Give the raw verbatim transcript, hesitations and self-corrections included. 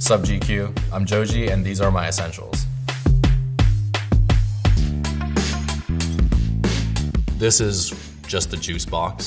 Sup G Q, I'm Joji and these are my essentials. This is just the juice box.